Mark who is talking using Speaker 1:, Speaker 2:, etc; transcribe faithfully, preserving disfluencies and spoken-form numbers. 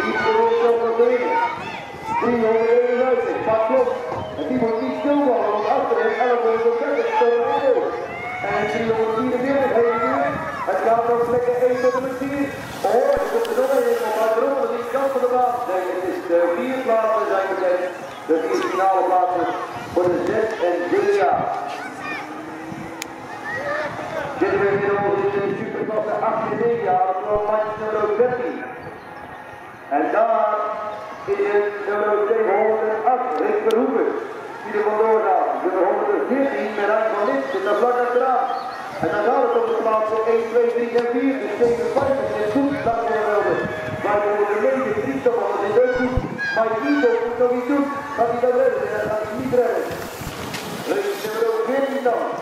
Speaker 1: Die probeert op te winnen. driehonderdeenenvijftig, pak klop. En die moet niet stilvallen, want achterin elf honderd dertig stonden in deel. En driehonderdvierenveertig heeft nu. Het gaat nog lekker één tot en met vier. Oh, het komt er nog een op uit de ronde, die kant van de baan. Nee, het is de vier plaatsen zijn bekend. De vier finale plaatsen voor de zes en zeven jaar. Zitten we inmiddels in de superklasse acht en negen jaar, voor match nummer dertien. En daar is het nummer tweehonderdacht, Rick Verhoeven, die er vandoor gaat. Nummer honderdveertien, Merijn van Lint, zit daar vlak achteraan. En dan gaat het op de plaats voor één, twee, drie en vier, dus zevenenvijftig is goed, dat is geweldig. Maar we moeten negen, drie toch, want het is ook goed. Maar Ivo moet nog iets doen, gaat hij dat redden, en dat gaat hij niet redden. Dus nummer veertien dan.